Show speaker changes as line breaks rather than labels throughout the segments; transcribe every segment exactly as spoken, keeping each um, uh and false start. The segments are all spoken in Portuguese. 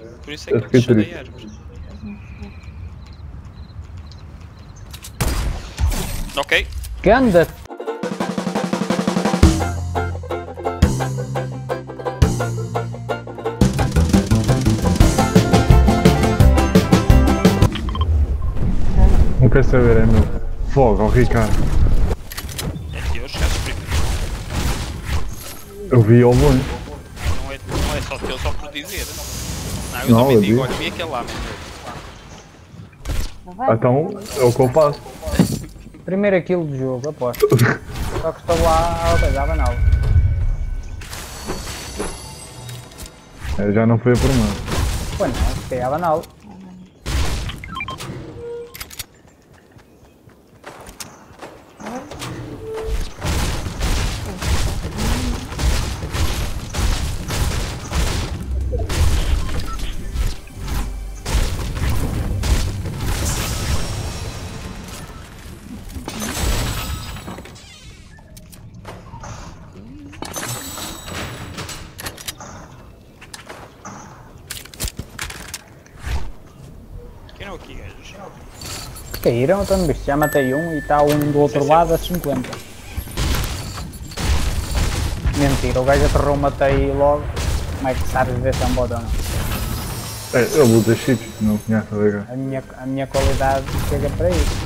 Por isso é que eu deixei de árvores. Ok.
Ganda!
Não quero saber, é meu. Fogo ao Ricardo.
É teu, chegaste primeiro.
Eu vi ao longe.
Não é, não é só teu, só por dizer. Não, eu
Não,
também
eu
digo,
vi.
olha, vi aquele lá, meu.
Então é o que eu faço.
Primeiro kill do jogo, aposto. Só que estou lá a coisa, a banal.
É, já não foi a por mim.
Pois não, fiquei a banal.
Quem é o que gajos?
Caíram, então no bicho, já matei um e está um do outro lado a cinquenta. Mentira, o gajo aterrou, matei logo. Como é que sabes ver se é um bot ou não?
É, eu vou dizer cheats, não conheço a ligar.
A minha, a minha qualidade chega para isso.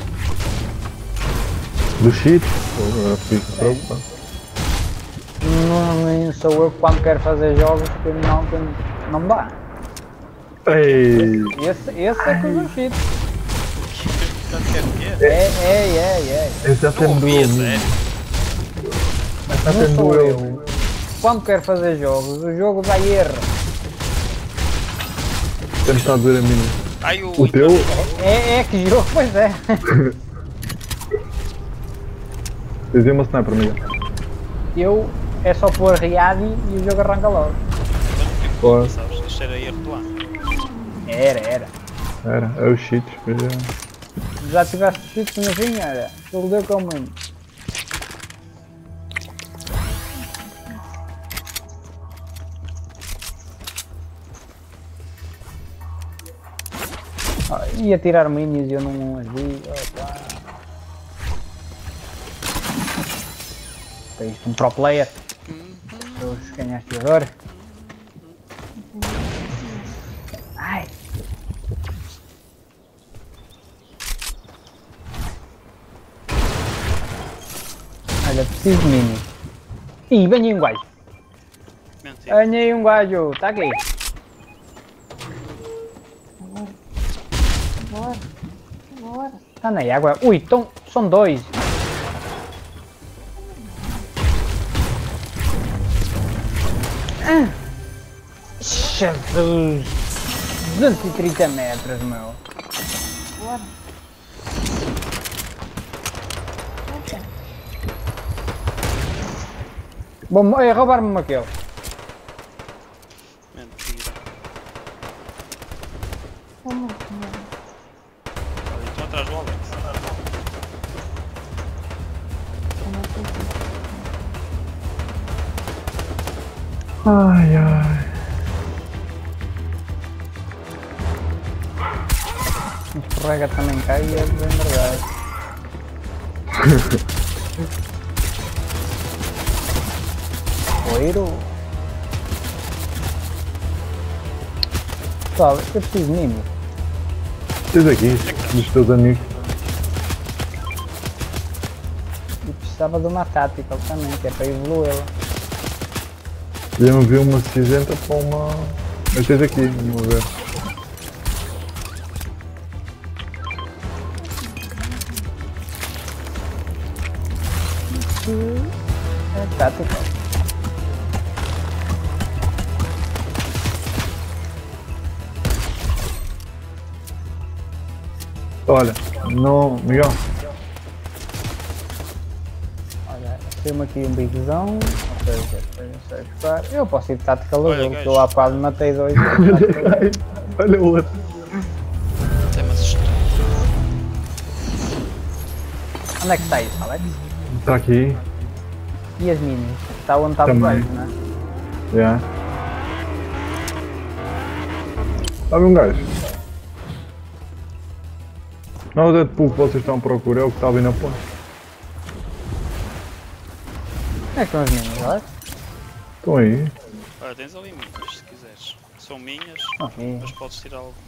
Do cheats? Pô, agora fico preocupado.
Não, nem sou eu que quando quero fazer jogos que não, que não dá.
Ei!
Esse, esse é que usa o cheat.
É?
É, é, é, é.
Esse já tem
Não ouvi,
duas.
sério.
Já
Não
tem
sou
duas.
eu. Quando quero fazer jogos, o jogo dá erro.
Temos estado a dizer a mim.
Ai, o...
O teu?
É, é que jogo, pois é.
Dizia uma sniper, amiga.
Eu é só pôr read e o jogo arranca logo.
Claro.
Sabes, isto era erro do ano.
Era, era.
Era, é os cheats. Pois é.
Já tiveste cheats no fim, era. Ele deu como muito. Ah, ia tirar minis e eu não as vi. Opa. É isto, um pro player. Os ganhaste agora. Ai. Olha, preciso de mini. Ih, ganhei um gajo.
Mentira.
Ganhei um gajo, tá aqui.
Bora, bora.
Tá na água. Ui, então são dois. Ah. Jesus! duzentos e trinta metros, meu.
Bora.
Bom, é roubar-me aquele.
Mentira.
Como assim?
Olha, estão atrás do Alex.
Como assim?
Ai, ai.
Escorrega também cai e é bem verdade. Poeiro. Pessoal, eu preciso de mini.
Tens aqui, dos teus amigos.
E precisava de uma tática também, que é para evoluí-la.
Já me vi uma cinzenta para uma. Mas tens aqui, vamos ver.
É tática.
Olha, não. Miguel.
Olha, tem-me aqui um bigzão, ou seja, depois não sei buscar. Eu posso ir de tática
Olha,
lavou,
gajo.
que eu há bocado matei dois.
Olha o outro.
Até me assustou.
Onde é que está isso, Alex?
Está aqui.
E as minis? Está onde está o
Também.
gajo, não é?
Já. Sabe um gajo? Não, o Deadpool que vocês estão à procura é o que está ali na ponte.
Onde é que estão as minhas, olha?
Estão aí.
Olha, tens ali muitas se quiseres. São minhas,
Ok.
mas podes tirar algumas.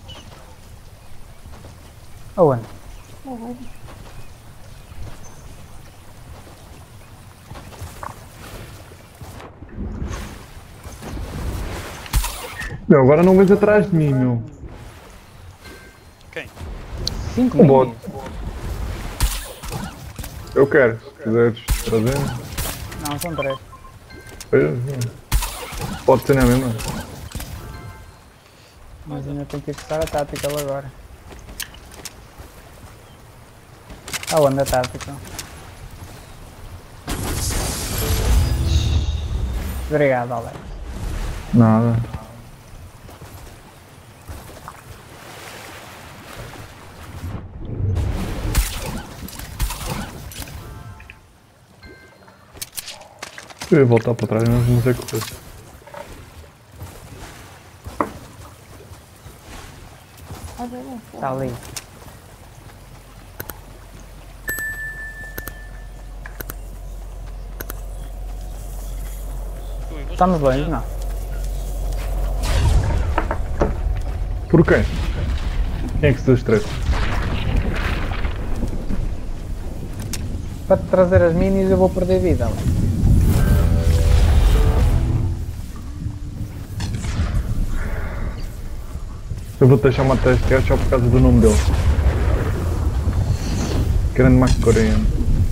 Aonde?
Não vai.
Meu, agora não vês atrás de mim, meu.
Quem?
Cinco
Um bot.
minis?
Eu quero, se quiseres trazer.
Não, são três.
Pode ser na mesma.
Mas ainda tenho que testar a tática agora. Aonde a tática? Obrigado, Alex.
Nada. Eu ia voltar para trás, mas não sei o que foi.
Olha lá.
Está ali.
Ui, vou
Estamos
fazer.
longe, não?
Por quem? Quem é que se destressa?
Para te trazer as minis eu vou perder vida, Alex.
Eu vou deixar uma teste só por causa do nome dele. Grande Mac coreano.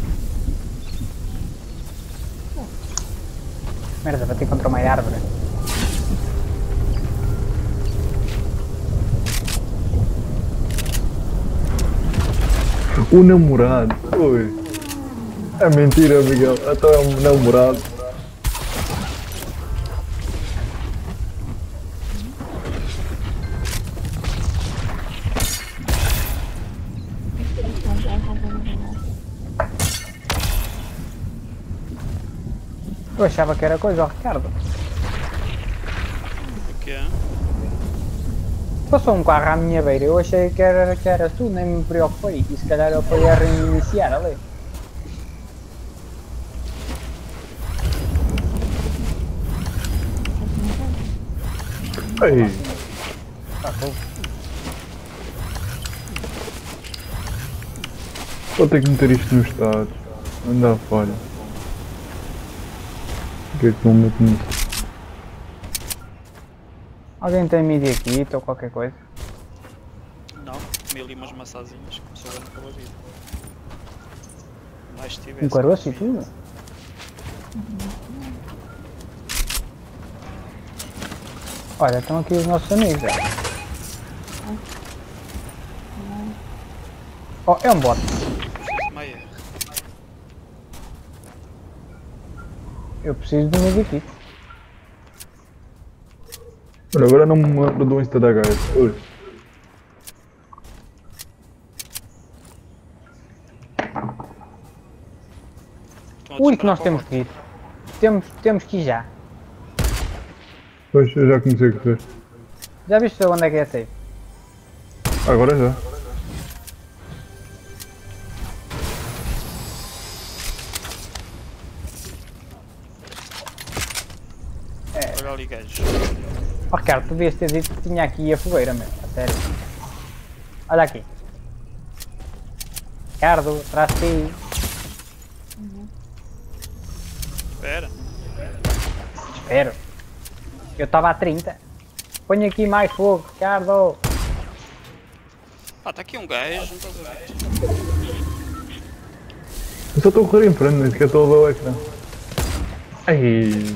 Merda, bati contra uma árvore.
O namorado. Ui. É mentira, Miguel. Até é um namorado.
Eu achava que era coisa, ó, Ricardo.
O quê?
Passou um carro à minha beira, eu achei que era, que eras tu, nem me preocupei. E se calhar eu fui a reiniciar ali.
Ei.
Tá bom.
Vou ter que meter isto no estado. Anda a falha. O que é que não meto nisso?
Alguém tem mídia aqui ou qualquer coisa?
Não, comi ali umas maçazinhas, começou a naquela vida. Mais tivesse.
Um caroço e tudo? Olha, estão aqui os nossos amigos. Ó. Oh, é um bot.
Meia.
Eu preciso de um medikit.
Olha, agora não me lembro do Insta da gaja. Ui.
Estão a
Ui,
disparar
que nós
para o
temos
bot.
que ir. Temos, temos que ir já.
Pois, eu já comecei a correr.
Já viste onde é que é safe?
Agora já.
Olha ali, gajo.
Oh, Ricardo, tu devias ter dito que tinha aqui a fogueira, meu. A sério. Olha aqui. Ricardo, atrás de ti.
Espera.
Espero. Eu estava a trinta. Ponho aqui mais fogo, Ricardo.
Ah, está aqui um gajo, não estás a ver?
Eu só estou a correr em frente, nem sequer estou a ver o ecrã. Ai.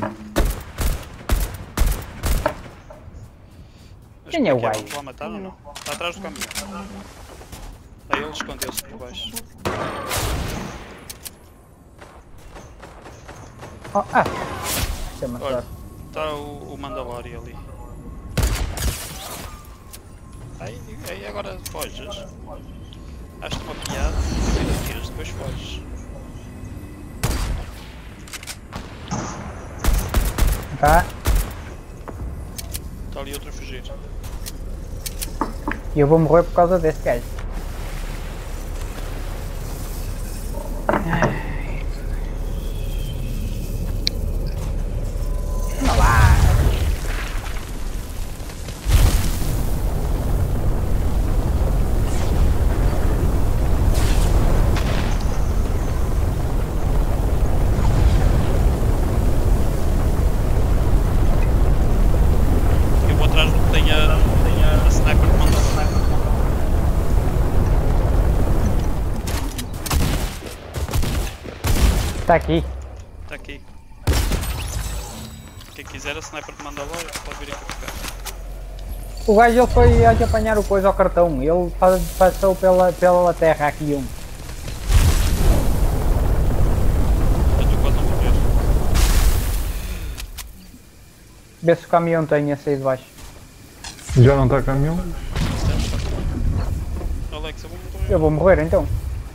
Mas
Quem é o
como
gajo?
Vão lá matar ou não? Está atrás do caminhão. Aí ele escondeu-se por baixo.
Oh, ah. Chama
Olha,
sorte.
está o, o Mandalorian ali. Aí, aí agora foges. Acho-te uma piada, depois tiras, depois foges.
Tá.
Está ali outro a fugir.
E eu vou morrer por causa desse gajo. Anda lá.
Eu vou atrás do que tem a, tem a, a sniper que mandou.
Está aqui.
Está aqui. Quem quiser a sniper que manda lá, pode vir aqui buscar.
O gajo ele foi aqui apanhar o coisa ao cartão. Ele pa- passou pela, pela terra aqui um.
Eu estou quase a morrer.
Vê se o caminhão tem a sair de baixo.
Já não está caminhão?
Alex, eu vou morrer.
Eu vou morrer então.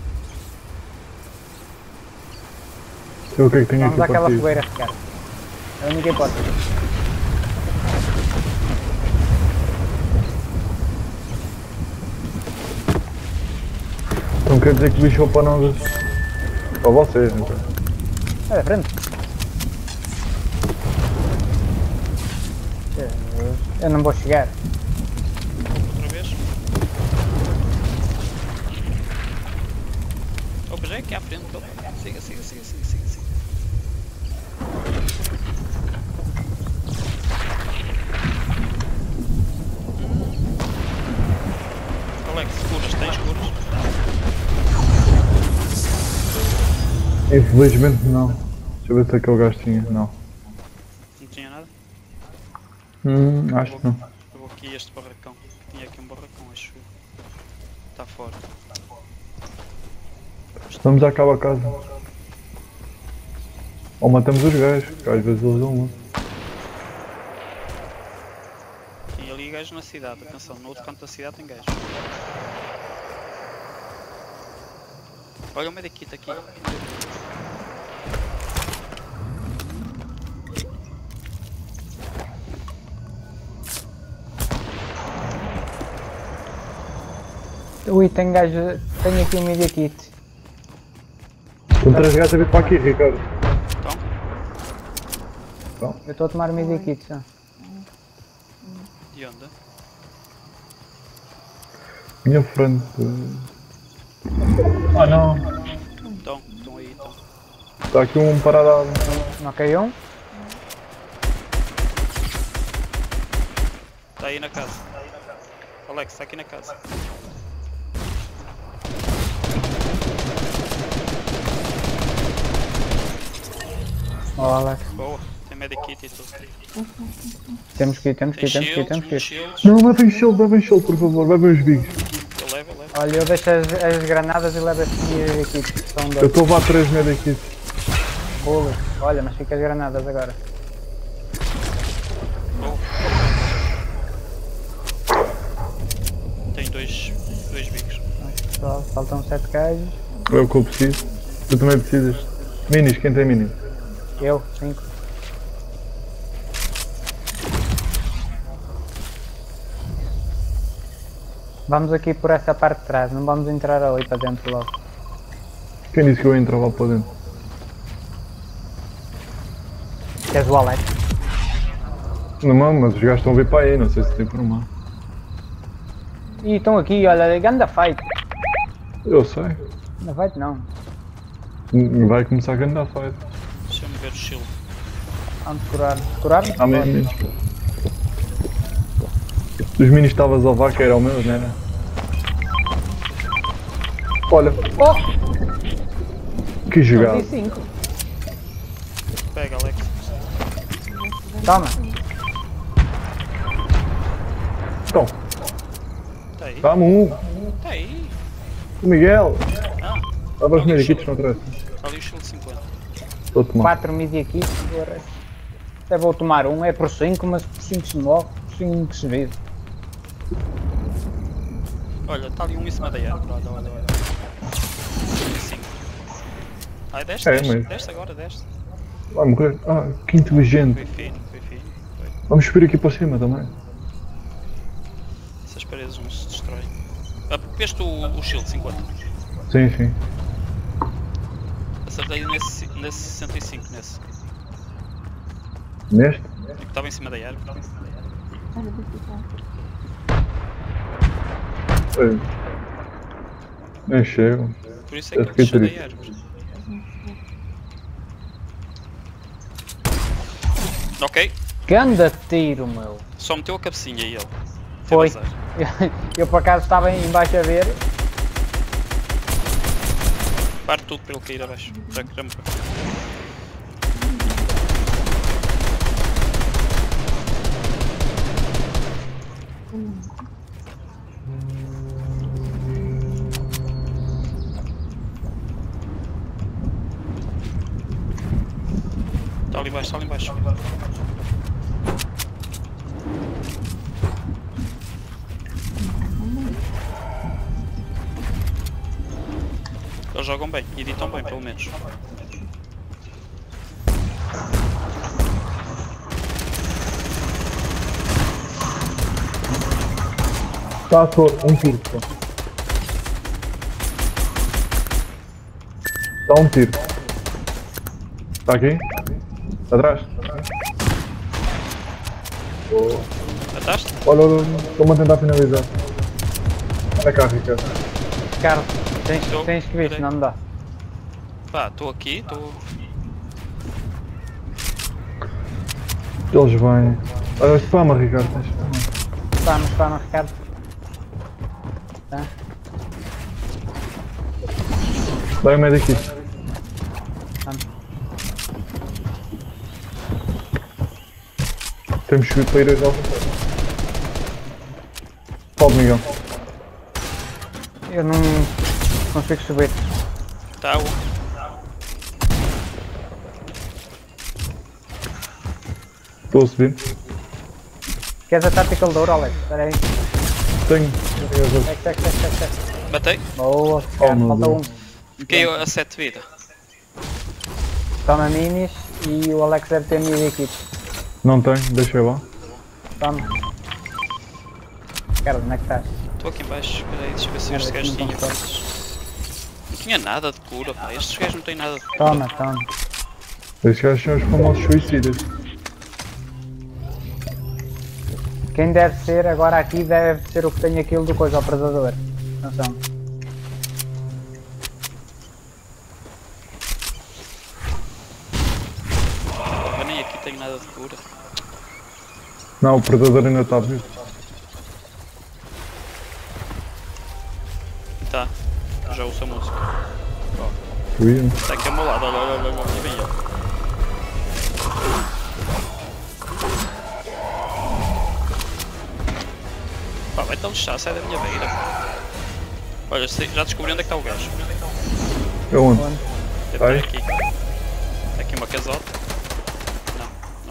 Eu o que é que tenho
Vamos
aqui para
àquela
ti?
fogueira, cara. É a única hipótese.
Então quer dizer que bichou para nós. Para vocês, então.
Vai da frente. Jesus, eu não vou chegar.
Outra vez. Opa, já é aqui à frente. Opa. Siga, siga, siga, siga, siga, siga. Alex, curas, tens curas?
Infelizmente não. Deixa eu ver se aquele gajo tinha. Não.
Não tinha nada?
Hum, acho que não.
Eu vou aqui a este barracão. Tinha aqui um barracão, acho eu. Está fora.
Vamos à cabo a casa. Ou matamos os gajos, que às vezes eles dão uma.
Tem ali gajos na cidade, atenção, no outro canto da cidade tem gajos. Olha o medikit aqui.
Ui, tem gajo. Tenho aqui um media kit.
Estão três gajos a vir para aqui, Ricardo.
Então,
Eu estou a tomar media kit já.
de onde?
Minha frente. Ah não.
Então, estão aí, então.
Está aqui um parado.
Não caiu um?
Está aí na casa. Alex, está aqui na casa.
Oh, Alex.
Boa, tem medikit e tudo.
Temos que ir, temos que
Tem
ir, temos que ir,
shields,
temos que
muitos
ir.
shields.
Não, levem shield, levem shield, por favor, levem os bigos.
Eu levo, eu levo.
Olha, eu deixo as, as granadas e levo este media kit. São
Eu
dois.
estou a levar três medikits.
Bolos. Olha, mas fica as granadas agora.
Boa. Tem dois, dois bicos.
Só faltam sete gajos.
É o que eu preciso. Tu também precisas. Minis, quem tem minis?
Eu, cinco. Vamos aqui por essa parte de trás, não vamos entrar ali para dentro logo.
Quem disse que eu entrava lá para dentro?
Queres o Alex?
Não, mas os gajos estão a vir para aí, não sei se tem por mal.
Ih, estão aqui, olha, ganda fight.
Eu sei.
Não fight não.
Vai começar a grande fight.
Deixa-me ver o shield.
Vamos curar. Curar?
Há minis. Os minis que estavas a levar que eram meus, não era? Olha,
Oh!
que jogada.
cinco.
Pega, Alex.
Toma.
Então,
Está aí.
dá-me um.
Está aí.
O Miguel.
Ah,
Leva os medikits, não interessa.
está ali o shield cinquenta.
Estou a tomar.
quatro media kits. Agora. Até vou tomar um, é por cinco, mas por cinco se morre, por cinco se vive.
Olha, está ali um em cima da árvore. Olha, olha, olha. cinco. Ai, desce,
É,
desce,
mas-
desce agora, desce.
Vai morrer. Ah, que inteligente.
Foi fino, foi fino. Foi.
Vamos subir aqui para cima também.
Isso estas paredes não se destroem. Ah, veste o, o shield cinquenta.
Sim, sim.
Acertei nesse, nesse sessenta e cinco, nesse.
Neste?
Que estava em cima da árvore.
Olha, daqui tá.
Ei. Nem chego.
Por isso é que
Eu
eu
fiquei
desci da
triste.
árvore. Ok,
Ganda tiro, meu.
só meteu a cabecinha e ele.
Foi.
Teve azar.
Eu, eu por acaso estava em baixo a ver.
Parte tudo para ele cair abaixo. Já que já me... Está ali embaixo, está ali embaixo. Eles jogam bem, editam bem pelo menos.
Está a tor, um tiro. Só. Está um tiro. Está aqui? Atrás? Oh.
Mataste?
Olha, olha, estou-me a tentar finalizar. Olha cá, Ricardo.
Ricardo, tens,
Estou.
tens que ver,
Peraí.
senão não dá.
Pá, estou aqui, estou...
Eles vêm. Olha, spama, Ricardo. Tens spama.
Está no, está no, Ricardo. Tá.
Dá o meio daqui.
Vamos.
Temos que ir para ir a alta. Pode, Miguel.
Eu não consigo subir.
Tá, o...
Estou a subir.
Queres a Tactical Door, Alex? Espera aí.
Tenho. Tenho
Sec, sec, sec, sec, sec.
Batei?
Boa, Ricardo,
meu
falta um.
Deus.
Caiu a sete de vida.
Toma minis e o Alex deve ter mini equipe.
Não tenho, deixei lá.
Toma. Ricardo, onde é que estás?
Estou aqui em baixo, peraí, deixa eu ver se estes
Olha,
gajos
aqui não
tinham
estão
coisas. Não tinha nada de cura, pá, estes gajos não têm nada de cura.
Toma, toma.
Esses gajos são os famosos suicidas.
Quem deve ser agora aqui deve ser o que tem aquilo do coisa ao predador. Atenção.
Porra, nem aqui tenho nada de cura.
Não, o predador ainda está vivo.
Tá, já ouço a música.
Ui,
Está aqui ao meu lado, olha, olha, olha, olha, olha bem ele. Pá, vai tão lixar, sai da minha beira. Olha, sei- já descobri onde é que está o gajo.
Aonde?
Deve
Ai.
estar aqui. Está aqui uma casota. Não, não.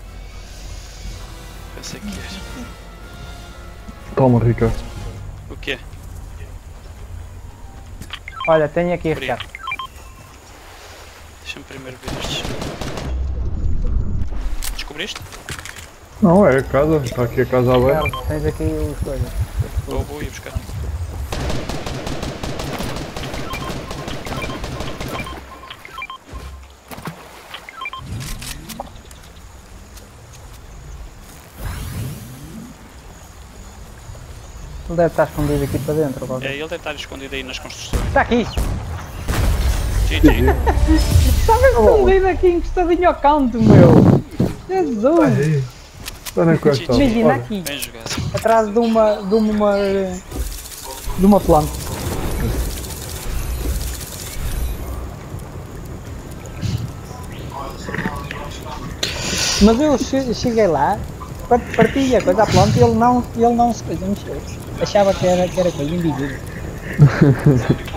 Pensei que era.
Toma, Ricardo.
O quê?
Olha, tenho aqui,
Obrigado.
Ricardo.
Deixa-me primeiro ver estes. Descobriste?
Não, é a casa. Está aqui a casa aberta.
Ricardo, tens aqui os coisas.
Vou, vou ir buscar.
Ele deve estar escondido aqui para dentro. ou qualquer-
É, ele deve estar escondido aí nas construções.
Está aqui!
G G.
Estava escondido aqui encostadinho ao canto, meu! Jesus!
Aí. Olha com esta.
Imagina
Olha.
aqui,
Bem jogado.
atrás de uma, de uma, de uma planta. Mas eu che- cheguei lá, par- parti a coisa à planta e ele não, ele não se coisa mexeu. Achava que era, que era coisa invisível.